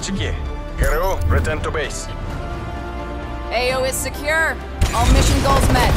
разведчики. ГРУ, return to base. AO is secure. All mission goals met.